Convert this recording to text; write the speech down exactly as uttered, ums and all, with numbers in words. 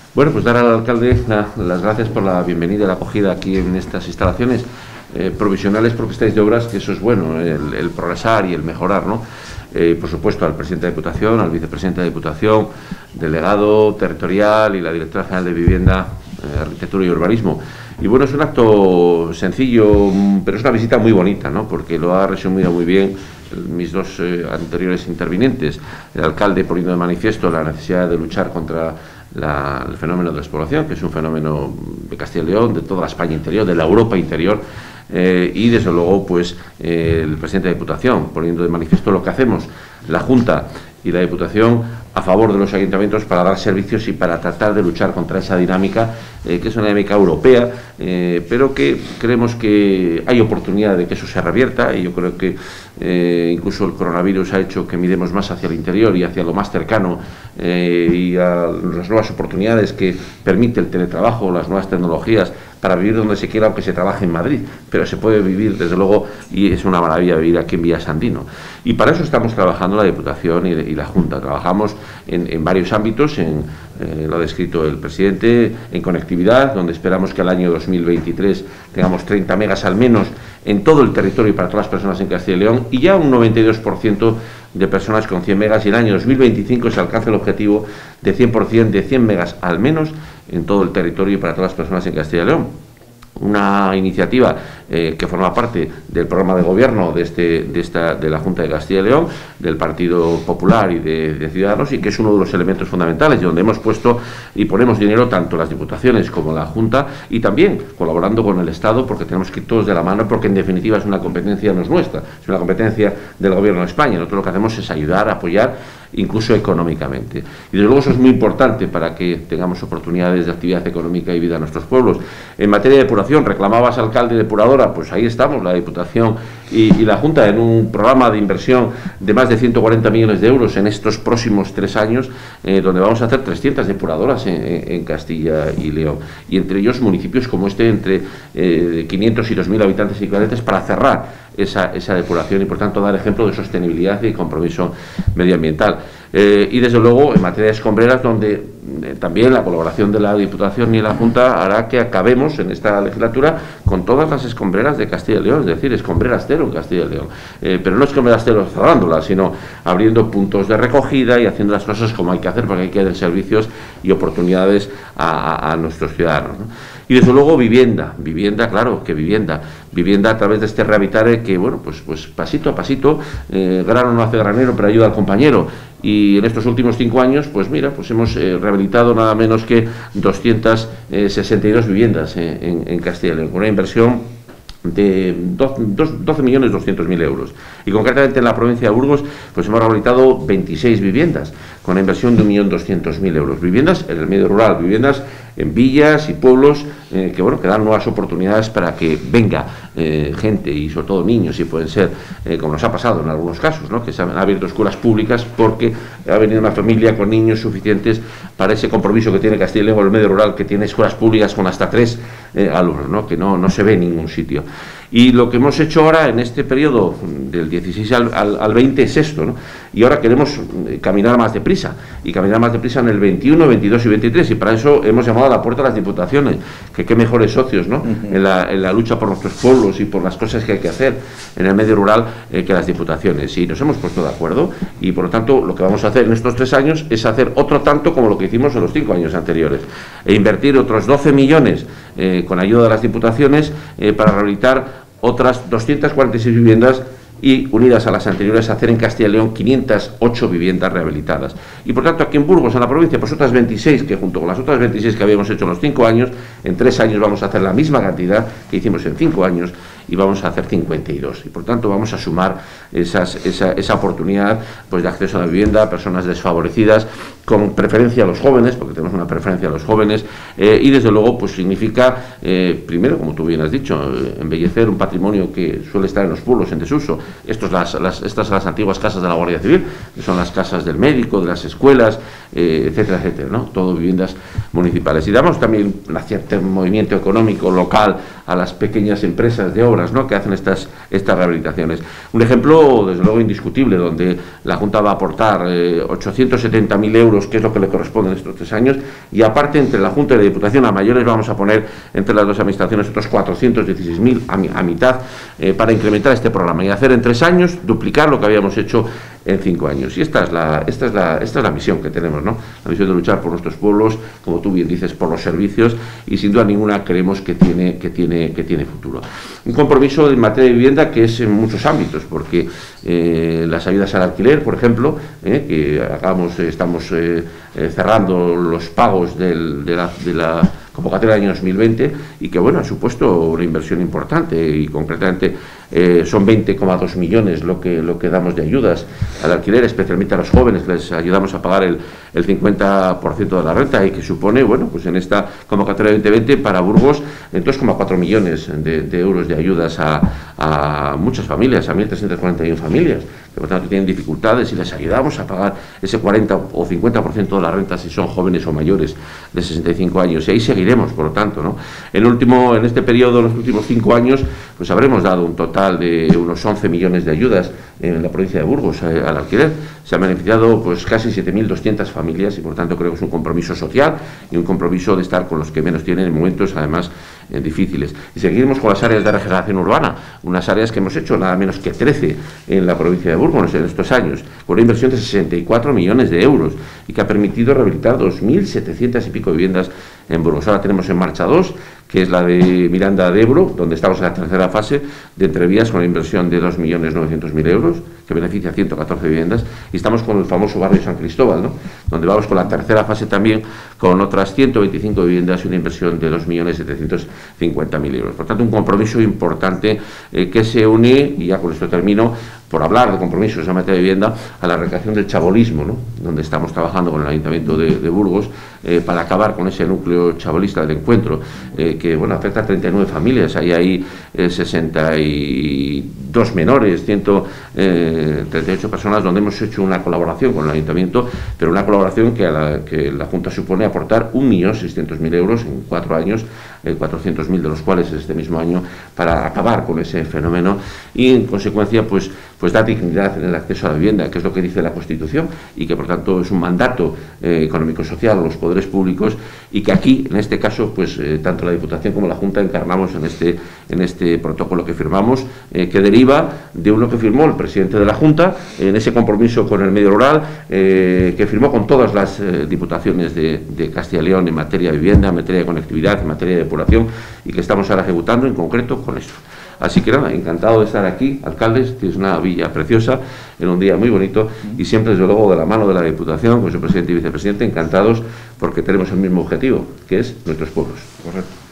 Bueno, pues dar al alcalde la, las gracias por la bienvenida y la acogida aquí en estas instalaciones eh, provisionales porque estáis de obras, que eso es bueno, el, el progresar y el mejorar, ¿no? Eh, por supuesto, al presidente de Diputación, al vicepresidente de Diputación, delegado territorial y la directora general de Vivienda, eh, Arquitectura y Urbanismo. Y bueno, es un acto sencillo, pero es una visita muy bonita, ¿no? Porque lo ha resumido muy bien mis dos eh, anteriores intervinientes. El alcalde poniendo de manifiesto la necesidad de luchar contra la, el fenómeno de la despoblación, que es un fenómeno de Castilla y León, de toda la España interior, de la Europa interior. Eh, y desde luego pues eh, el presidente de Diputación poniendo de manifiesto lo que hacemos la Junta y la Diputación a favor de los ayuntamientos para dar servicios y para tratar de luchar contra esa dinámica eh, que es una dinámica europea, eh, pero que creemos que hay oportunidad de que eso se revierta, y yo creo que eh, incluso el coronavirus ha hecho que miremos más hacia el interior y hacia lo más cercano eh, y a las nuevas oportunidades que permite el teletrabajo, las nuevas tecnologías para vivir donde se quiera, aunque se trabaje en Madrid, pero se puede vivir desde luego, y es una maravilla vivir aquí en Villasandino. Y para eso estamos trabajando la Diputación y, y la Junta. Trabajamos en, en varios ámbitos, en, eh, lo ha descrito el presidente, en conectividad, donde esperamos que al año dos mil veintitrés tengamos treinta megas al menos en todo el territorio y para todas las personas en Castilla y León, y ya un noventa y dos por ciento de personas con cien megas, y el año dos mil veinticinco se alcanza el objetivo de cien por cien de cien megas al menos en todo el territorio y para todas las personas en Castilla y León. Una iniciativa eh, que forma parte del programa de gobierno de, este, de, esta, de la Junta de Castilla y León, del Partido Popular y de, de Ciudadanos, y que es uno de los elementos fundamentales y donde hemos puesto y ponemos dinero tanto las diputaciones como la Junta, y también colaborando con el Estado, porque tenemos que ir todos de la mano, porque en definitiva es una competencia no es nuestra, es una competencia del Gobierno de España. Nosotros lo que hacemos es ayudar, apoyar, incluso económicamente. Y desde luego eso es muy importante para que tengamos oportunidades de actividad económica y vida en nuestros pueblos. En materia de depuración, reclamabas alcalde depuradora, pues ahí estamos, la Diputación y, y la Junta, en un programa de inversión de más de ciento cuarenta millones de euros en estos próximos tres años, eh, donde vamos a hacer trescientas depuradoras en, en Castilla y León. Y entre ellos municipios como este, entre eh, quinientos y dos mil habitantes y equivalentes, para cerrar Esa, esa depuración y por tanto dar ejemplo de sostenibilidad y compromiso medioambiental. Eh, y desde luego en materia de escombreras, donde eh, también la colaboración de la Diputación y la Junta hará que acabemos en esta legislatura con todas las escombreras de Castilla y León, es decir, escombreras cero en Castilla y León. Eh, pero no escombreras cero cerrándolas, sino abriendo puntos de recogida y haciendo las cosas como hay que hacer, porque hay que dar servicios y oportunidades a, a, a nuestros ciudadanos, ¿no? Y desde luego vivienda, vivienda, claro, que vivienda, vivienda a través de este Rehabilitare que, bueno, pues, pues pasito a pasito, eh, grano no hace granero, pero ayuda al compañero. Y en estos últimos cinco años, pues mira, pues hemos eh, rehabilitado nada menos que doscientas sesenta y dos viviendas eh, en, en Castilla y León, con una inversión de doce millones doscientos mil euros. Y concretamente en la provincia de Burgos, pues hemos rehabilitado veintiséis viviendas, con una inversión de un millón doscientos mil euros. Viviendas en el medio rural, viviendas en villas y pueblos eh, que, bueno, que dan nuevas oportunidades para que venga eh, gente, y sobre todo niños, y pueden ser, eh, como nos ha pasado en algunos casos, ¿no?, que se han abierto escuelas públicas porque ha venido una familia con niños suficientes para ese compromiso que tiene Castilla y León con el medio rural, que tiene escuelas públicas con hasta tres eh, alumnos, ¿no?, que no, no se ve en ningún sitio. Y lo que hemos hecho ahora en este periodo del dieciséis al, al, al veinte es esto, ¿no? Y ahora queremos caminar más deprisa, y caminar más deprisa en el veintiuno, veintidós y veintitrés, y para eso hemos llamado a la puerta a las diputaciones, que qué mejores socios, ¿no?, uh-huh. en, la, en la lucha por nuestros pueblos y por las cosas que hay que hacer en el medio rural eh, que las diputaciones. Y nos hemos puesto de acuerdo, y por lo tanto lo que vamos a hacer en estos tres años es hacer otro tanto como lo que hicimos en los cinco años anteriores, e invertir otros doce millones eh, con ayuda de las diputaciones eh, para rehabilitar otras doscientas cuarenta y seis viviendas, y unidas a las anteriores hacer en Castilla y León quinientas ocho viviendas rehabilitadas. Y por tanto aquí en Burgos, en la provincia, pues otras veintiséis, que junto con las otras veintiséis que habíamos hecho en los cinco años, en tres años vamos a hacer la misma cantidad que hicimos en cinco años, y vamos a hacer cincuenta y dos, y por tanto vamos a sumar esas, esa, esa oportunidad, pues, de acceso a la vivienda a personas desfavorecidas, con preferencia a los jóvenes, porque tenemos una preferencia a los jóvenes, eh, y desde luego pues significa, eh, primero, como tú bien has dicho, eh, embellecer un patrimonio que suele estar en los pueblos en desuso. Estos las, las, estas son las antiguas casas de la Guardia Civil, que son las casas del médico, de las escuelas, eh, etcétera, etcétera, ¿no? Todo viviendas municipales. Y damos también un cierto movimiento económico local a las pequeñas empresas de obras, ¿no?, que hacen estas, estas rehabilitaciones. Un ejemplo, desde luego, indiscutible, donde la Junta va a aportar eh, ochocientos setenta mil euros pueblos, que es lo que le corresponde en estos tres años, y aparte entre la Junta y la Diputación a mayores vamos a poner entre las dos administraciones otros cuatrocientos dieciséis mil a, a mitad eh, para incrementar este programa y hacer en tres años duplicar lo que habíamos hecho en cinco años. Y esta es la, esta es la, esta es la misión que tenemos, ¿no? La misión de luchar por nuestros pueblos, como tú bien dices, por los servicios, y sin duda ninguna creemos que tiene, que tiene, que tiene futuro. Un compromiso en materia de vivienda que es en muchos ámbitos, porque eh, las ayudas al alquiler, por ejemplo, eh, que hagamos, eh, estamos eh, eh, cerrando los pagos del, de la, de la convocatoria del año dos mil veinte, y que bueno, ha supuesto una inversión importante, y concretamente eh, son veinte coma dos millones lo que, lo que damos de ayudas al alquiler, especialmente a los jóvenes, les ayudamos a pagar el, el cincuenta por ciento de la renta, y que supone, bueno, pues en esta convocatoria veinte veinte para Burgos dos coma cuatro millones de, de euros de ayudas a, a muchas familias, a mil trescientas cuarenta y uno familias, que por tanto tienen dificultades, y les ayudamos a pagar ese cuarenta o cincuenta por ciento de la renta si son jóvenes o mayores de sesenta y cinco años, y ahí seguiremos, por lo tanto, ¿no? En, último, en este periodo, en los últimos cinco años, pues habremos dado un total de unos once millones de ayudas en la provincia de Burgos eh, al alquiler. Se han beneficiado pues casi siete mil doscientas familias, y por tanto creo que es un compromiso social y un compromiso de estar con los que menos tienen en momentos además eh, difíciles. Y seguiremos con las áreas de regeneración urbana, unas áreas que hemos hecho nada menos que trece en la provincia de Burgos en estos años, con una inversión de sesenta y cuatro millones de euros, y que ha permitido rehabilitar dos mil setecientas y pico viviendas en Burgos. Ahora tenemos en marcha dos, que es la de Miranda de Ebro, donde estamos en la tercera fase de entrevías con una inversión de dos millones novecientos mil euros, que beneficia a ciento catorce viviendas, y estamos con el famoso barrio San Cristóbal, ¿no? Donde vamos con la tercera fase también, con otras ciento veinticinco viviendas y una inversión de dos millones setecientos cincuenta mil euros. Por tanto, un compromiso importante eh, que se une, y ya con esto termino, por hablar de compromisos en materia de vivienda, a la erradicación del chabolismo, ¿no? Donde estamos trabajando con el Ayuntamiento de, de Burgos eh, para acabar con ese núcleo chabolista del encuentro, eh, que bueno, afecta a treinta y nueve familias. Ahí hay eh, sesenta y dos menores, ciento treinta y ocho personas, donde hemos hecho una colaboración con el Ayuntamiento, pero una colaboración que, a la, que la Junta supone aportar un millón seiscientos mil euros en cuatro años, eh, cuatrocientos mil de los cuales este mismo año, para acabar con ese fenómeno, y en consecuencia pues pues da dignidad en el acceso a la vivienda, que es lo que dice la Constitución, y que por tanto es un mandato eh, económico-social a los poderes públicos, y que aquí, en este caso, pues eh, tanto la Diputación como la Junta encarnamos en este, en este protocolo que firmamos, eh, que deriva de uno que firmó el presidente de la Junta, en ese compromiso con el medio rural, eh, que firmó con todas las eh, diputaciones de, de Castilla y León en materia de vivienda, en materia de conectividad, en materia de depuración, y que estamos ahora ejecutando en concreto con esto. Así que nada, encantado de estar aquí, alcaldes, tienes una villa preciosa, en un día muy bonito, y siempre desde luego de la mano de la Diputación, con su presidente y vicepresidente, encantados porque tenemos el mismo objetivo, que es nuestros pueblos. Correcto.